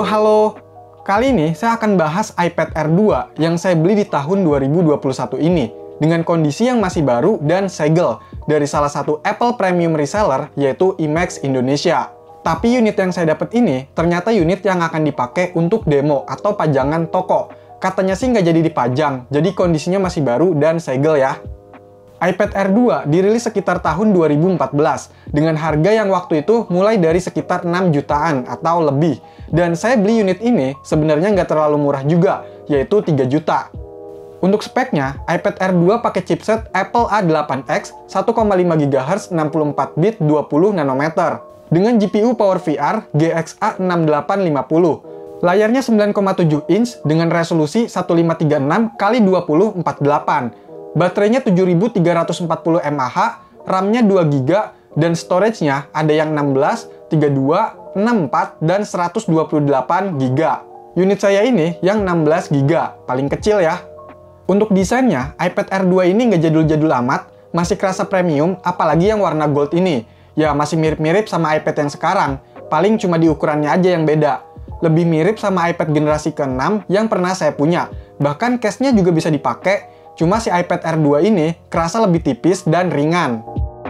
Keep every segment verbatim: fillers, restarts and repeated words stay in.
halo. Kali ini saya akan bahas iPad Air dua yang saya beli di tahun dua ribu dua puluh satu ini dengan kondisi yang masih baru dan segel dari salah satu Apple Premium Reseller yaitu IMAX Indonesia. Tapi unit yang saya dapat ini ternyata unit yang akan dipakai untuk demo atau pajangan toko. Katanya sih nggak jadi dipajang, jadi kondisinya masih baru dan segel ya. iPad Air dua dirilis sekitar tahun dua ribu empat belas dengan harga yang waktu itu mulai dari sekitar enam jutaan atau lebih. Dan saya beli unit ini sebenarnya nggak terlalu murah juga, yaitu tiga juta. Untuk speknya, iPad Air dua pakai chipset Apple A delapan X satu koma lima gigahertz enam puluh empat bit dua puluh nanometer dengan G P U PowerVR G X A enam delapan lima nol. Layarnya sembilan koma tujuh inch dengan resolusi seribu lima ratus tiga puluh enam kali dua ribu empat puluh delapan. Baterainya tujuh ribu tiga ratus empat puluh mAh, RAM-nya dua giga, dan storage-nya ada yang enam belas, tiga puluh dua, enam puluh empat, dan seratus dua puluh delapan giga. Unit saya ini yang enam belas giga, paling kecil ya. Untuk desainnya, iPad Air dua ini nggak jadul-jadul amat, masih kerasa premium, apalagi yang warna gold ini. Ya, masih mirip-mirip sama iPad yang sekarang, paling cuma di ukurannya aja yang beda. Lebih mirip sama iPad generasi keenam yang pernah saya punya, bahkan case-nya juga bisa dipakai. Cuma si iPad Air dua ini kerasa lebih tipis dan ringan.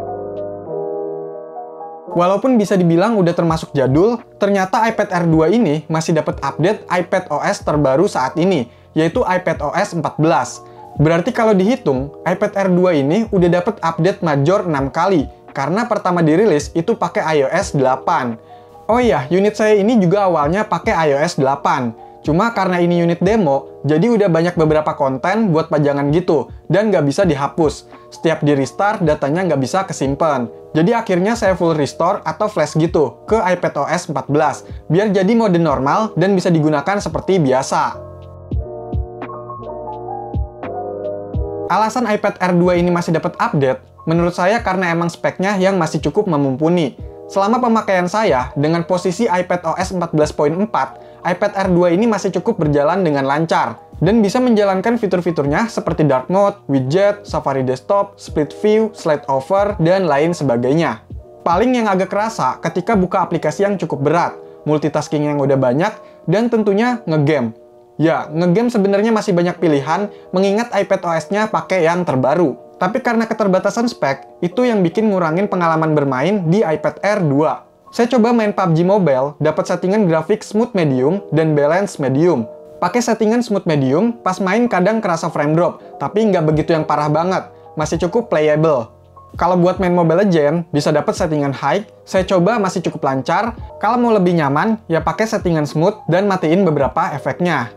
Walaupun bisa dibilang udah termasuk jadul, ternyata iPad Air dua ini masih dapat update iPadOS terbaru saat ini, yaitu iPadOS empat belas. Berarti kalau dihitung, iPad Air dua ini udah dapat update major enam kali, karena pertama dirilis itu pakai iOS delapan. Oh iya, unit saya ini juga awalnya pakai iOS delapan. Cuma karena ini unit demo, jadi udah banyak beberapa konten buat pajangan gitu, dan nggak bisa dihapus. Setiap di restart, datanya nggak bisa kesimpan. Jadi akhirnya saya full restore atau flash gitu ke iPadOS empat belas, biar jadi mode normal dan bisa digunakan seperti biasa. Alasan iPad Air dua ini masih dapat update, menurut saya karena emang speknya yang masih cukup memumpuni. Selama pemakaian saya, dengan posisi iPadOS empat belas titik empat, iPad Air dua ini masih cukup berjalan dengan lancar, dan bisa menjalankan fitur-fiturnya seperti Dark Mode, Widget, Safari Desktop, Split View, Slide Over, dan lain sebagainya. Paling yang agak kerasa ketika buka aplikasi yang cukup berat, multitasking yang udah banyak, dan tentunya ngegame. Ya, ngegame sebenarnya masih banyak pilihan, mengingat iPadOS-nya pakai yang terbaru. Tapi karena keterbatasan spek, itu yang bikin ngurangin pengalaman bermain di iPad Air dua. Saya coba main P U B G Mobile, dapat settingan grafik smooth medium dan balance medium. Pakai settingan smooth medium, pas main kadang kerasa frame drop, tapi nggak begitu yang parah banget, masih cukup playable. Kalau buat main Mobile Legends, bisa dapat settingan high, saya coba masih cukup lancar. Kalau mau lebih nyaman, ya pakai settingan smooth dan matiin beberapa efeknya.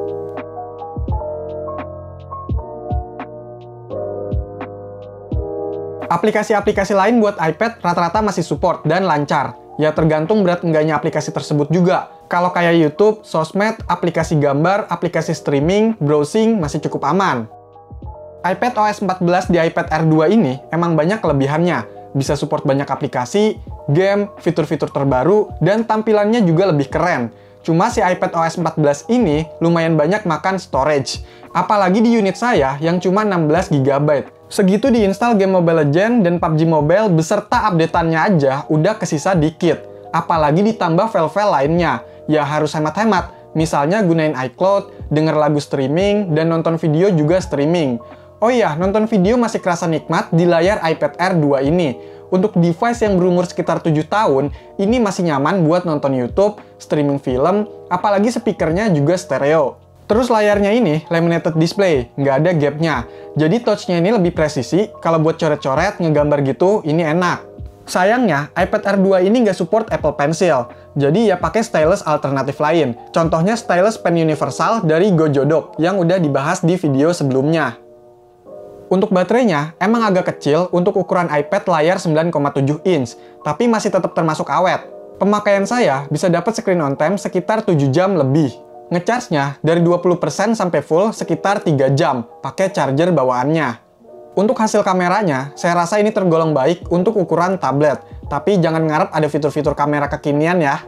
Aplikasi-aplikasi lain buat iPad rata-rata masih support dan lancar. Ya tergantung berat enggaknya aplikasi tersebut juga. Kalau kayak YouTube, sosmed, aplikasi gambar, aplikasi streaming, browsing masih cukup aman. iPadOS empat belas di iPad Air dua ini emang banyak kelebihannya. Bisa support banyak aplikasi, game, fitur-fitur terbaru, dan tampilannya juga lebih keren. Cuma si iPadOS empat belas ini lumayan banyak makan storage. Apalagi di unit saya yang cuma enam belas giga byte. Segitu diinstal game Mobile Legends dan P U B G Mobile beserta updateannya aja udah kesisa dikit. Apalagi ditambah file-file lainnya. Ya harus hemat-hemat. Misalnya gunain iCloud, denger lagu streaming, dan nonton video juga streaming. Oh iya, nonton video masih kerasa nikmat di layar iPad Air dua ini. Untuk device yang berumur sekitar tujuh tahun, ini masih nyaman buat nonton YouTube, streaming film, apalagi speakernya juga stereo. Terus layarnya ini laminated display, nggak ada gapnya. Jadi touch-nya ini lebih presisi, kalau buat coret-coret, ngegambar gitu, ini enak. Sayangnya, iPad Air dua ini nggak support Apple Pencil, jadi ya pakai stylus alternatif lain. Contohnya stylus pen universal dari Gojodok, yang udah dibahas di video sebelumnya. Untuk baterainya, emang agak kecil untuk ukuran iPad layar sembilan koma tujuh inch, tapi masih tetap termasuk awet. Pemakaian saya bisa dapat screen on time sekitar tujuh jam lebih. Ngecharge-nya dari dua puluh persen sampai full sekitar tiga jam, pakai charger bawaannya. Untuk hasil kameranya, saya rasa ini tergolong baik untuk ukuran tablet, tapi jangan ngarep ada fitur-fitur kamera kekinian ya.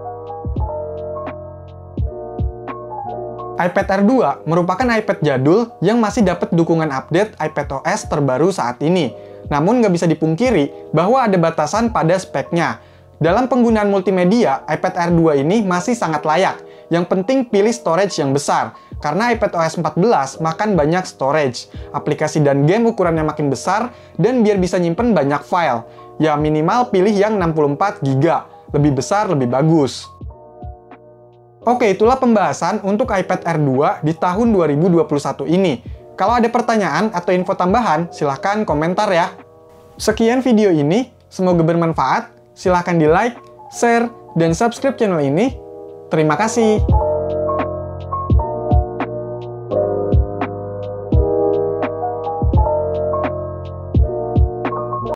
iPad Air dua merupakan iPad jadul yang masih dapat dukungan update iPadOS terbaru saat ini. Namun nggak bisa dipungkiri bahwa ada batasan pada speknya. Dalam penggunaan multimedia, iPad Air dua ini masih sangat layak. Yang penting pilih storage yang besar, karena iPadOS empat belas makan banyak storage, aplikasi dan game ukurannya makin besar, dan biar bisa nyimpen banyak file. Ya minimal pilih yang enam puluh empat giga, lebih besar lebih bagus. Oke, itulah pembahasan untuk iPad Air dua di tahun dua ribu dua puluh satu ini. Kalau ada pertanyaan atau info tambahan, silahkan komentar ya. Sekian video ini, semoga bermanfaat. Silahkan di like, share, dan subscribe channel ini. Terima kasih.